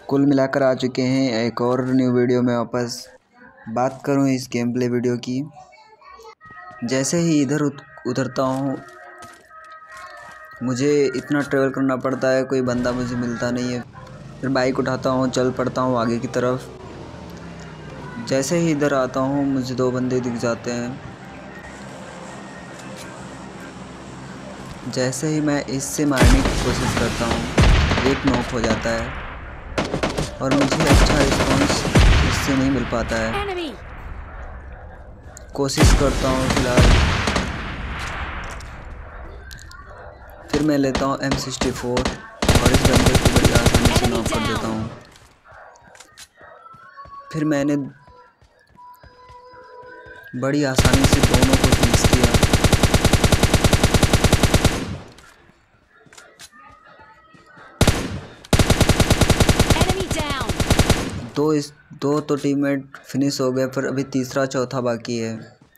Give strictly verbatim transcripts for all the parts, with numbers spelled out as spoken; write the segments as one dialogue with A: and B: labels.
A: कुल मिलाकर आ चुके हैं एक और न्यू वीडियो में वापस। बात करूं इस गेम प्ले वीडियो की। जैसे ही इधर उतरता हूं मुझे इतना ट्रेवल करना पड़ता है, कोई बंदा मुझे मिलता नहीं है। फिर बाइक उठाता हूं, चल पड़ता हूं आगे की तरफ। जैसे ही इधर आता हूं मुझे दो बंदे दिख जाते हैं। जैसे ही मैं इससे मारने की कोशिश करता हूं एक नॉक हो जाता है और मुझे अच्छा रिस्पॉन्स इससे नहीं मिल पाता है। कोशिश करता हूँ फिलहाल। फिर मैं लेता हूँ एम सिक्सटी फोर और इस बंदे को बड़ी आसानी से नॉक कर देता हूँ। फिर मैंने बड़ी आसानी से दोनों को फिनिश किया। दो इस दो तो टीममेट फिनिश हो गए, फिर अभी तीसरा चौथा बाकी है।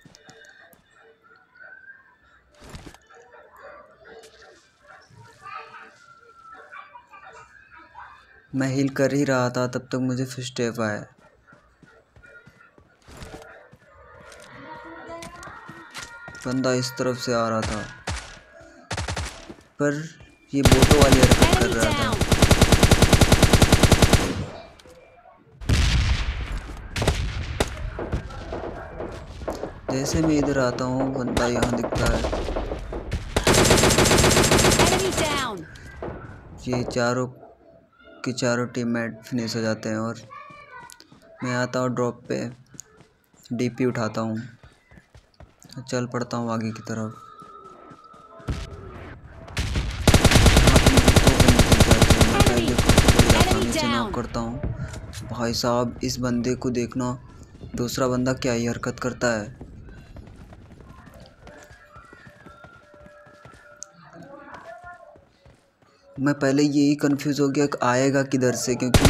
A: मैं हील कर ही रहा था तब तक मुझे फिर स्टेप आया। बंदा इस तरफ से आ रहा था पर ये बोटो वाली हरकत कर रहा था। जैसे मैं इधर आता हूँ बंदा यहाँ दिखता है। ये चारों के चारों टीममेट फिनिश हो जाते हैं और मैं आता हूँ ड्रॉप पे, डीपी उठाता हूँ, चल पड़ता हूँ आगे की तरफ। मैं पहले को बड़ी आसानी से नॉक करता हूँ। भाई साहब इस बंदे को देखना, दूसरा बंदा क्या ही हरकत करता है। मैं पहले यही कंफ्यूज हो गया कि आएगा किधर से, क्योंकि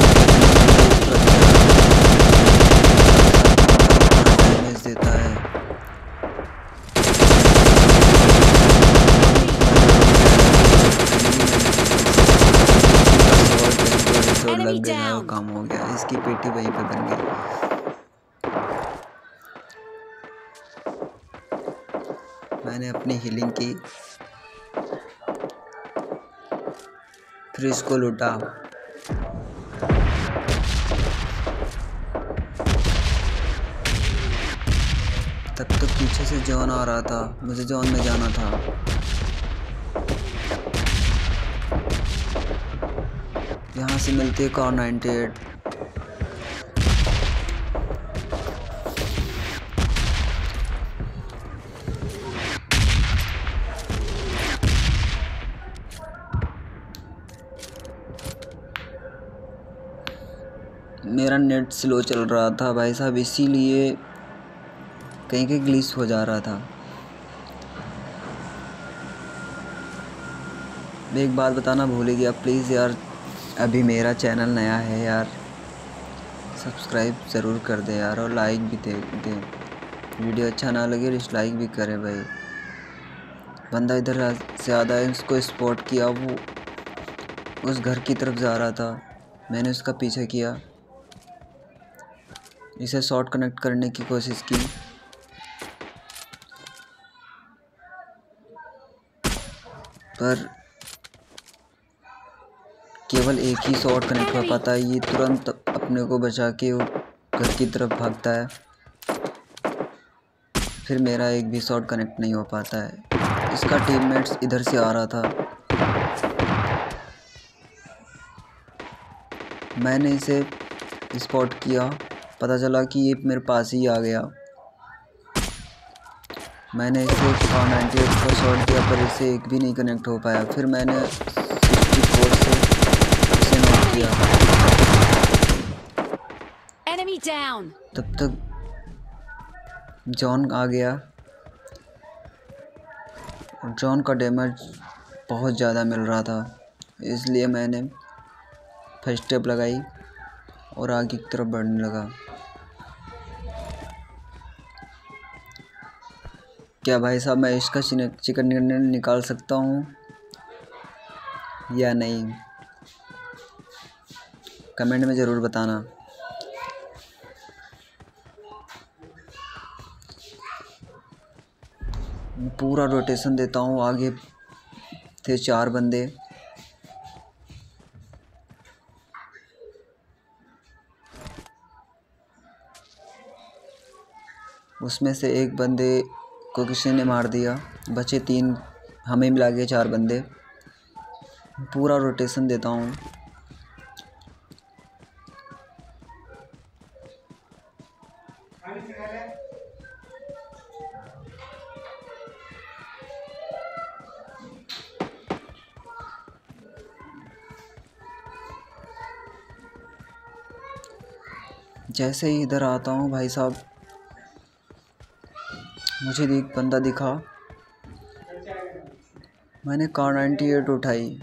A: डैमेज देता है। लग गया और काम हो गया, इसकी पेटी वहीं पे बन गई। मैंने अपनी हीलिंग की, फिर इसको लूटा। तब तक तो पीछे से जॉन आ रहा था, मुझे जॉन में जाना था। यहाँ से मिलती है कार नाइन्टी एट। मेरा नेट स्लो चल रहा था भाई साहब, इसीलिए कहीं कहीं ग्लिच हो जा रहा था। मैं एक बात बताना भूल गया, प्लीज़ यार अभी मेरा चैनल नया है यार, सब्सक्राइब ज़रूर कर दे यार और लाइक भी दे दे। वीडियो अच्छा ना लगे डिसलाइक भी करे भाई। बंदा इधर से आधा है, उसको स्पॉट किया, वो उस घर की तरफ जा रहा था। मैंने उसका पीछे किया, इसे शॉट कनेक्ट करने की कोशिश की, पर केवल एक ही शॉट कनेक्ट हो पाता है। ये तुरंत अपने को बचा के घर की तरफ भागता है, फिर मेरा एक भी शॉट कनेक्ट नहीं हो पाता है। इसका टीममेट्स इधर से आ रहा था, मैंने इसे स्पॉट किया, पता चला कि ये मेरे पास ही आ गया। मैंने इसे कार नाइन्टी एट का शॉट दिया पर इसे एक भी नहीं कनेक्ट हो पाया। फिर मैंने सिक्सटी फोर से इसे नॉक किया। तब तक जॉन आ गया और जॉन का डैमेज बहुत ज़्यादा मिल रहा था, इसलिए मैंने फर्स्ट स्टेप लगाई और आगे की तरफ बढ़ने लगा। क्या भाई साहब मैं इसका चिकन डिनर निकाल सकता हूँ या नहीं? कमेंट में ज़रूर बताना। पूरा रोटेशन देता हूँ। आगे थे चार बंदे, उसमें से एक बंदे को किसी ने मार दिया, बचे तीन, हमें मिला के चार बंदे। पूरा रोटेशन देता हूँ। जैसे ही इधर आता हूँ भाई साहब, मुझे एक बंदा दिखा, मैंने कार नाइन्टी एट उठाई।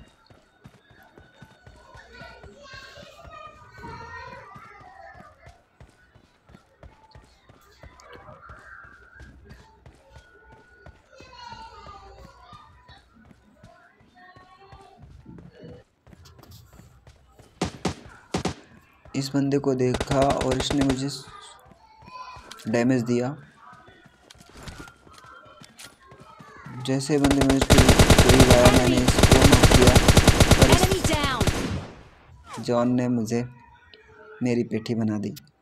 A: इस बंदे को देखा और इसने मुझे डैमेज दिया। जैसे बंदे मुझे करीब आया, मैंने इसको नॉक किया, पर इस जॉन ने मुझे मेरी पेठी बना दी।